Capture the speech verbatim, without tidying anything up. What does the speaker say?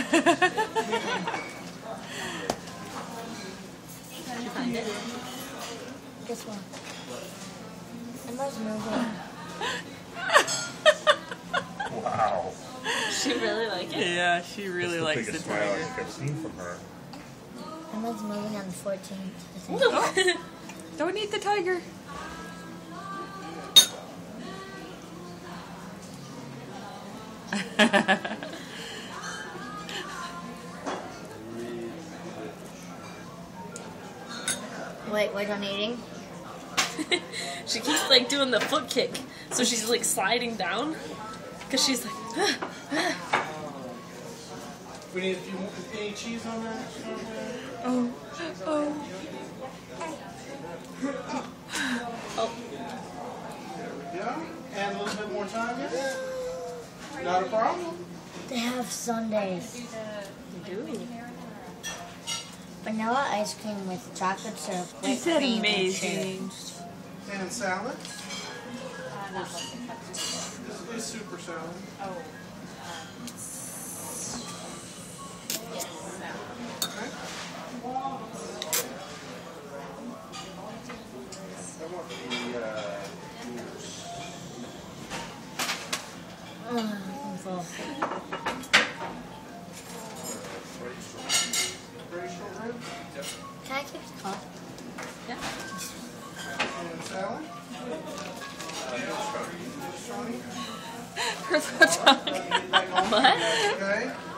Did you find it? Guess what? Emma's moving. Wow. She really likes it? Yeah, she really likes the That's the biggest smile I tiger. think I've seen from her. Emma's moving on the fourteenth. Oh, don't eat the tiger. Wait, we're done eating? She keeps like doing the foot kick, so she's like sliding down because she's like. Ah, ah. We need a few more, any cheese on that? Oh, oh. Oh, There we go. And a little bit more time in. Not a problem. They have sundaes. they do. Vanilla ice cream with chocolate syrup, Is whipped that cream, and amazing? sugar. And salad. This is super salad. Okay. I want the, uh, Ugh, I'm full. Ready short rib? Can I keep the cup? Yeah. And salad. Her thoughts on What? Okay.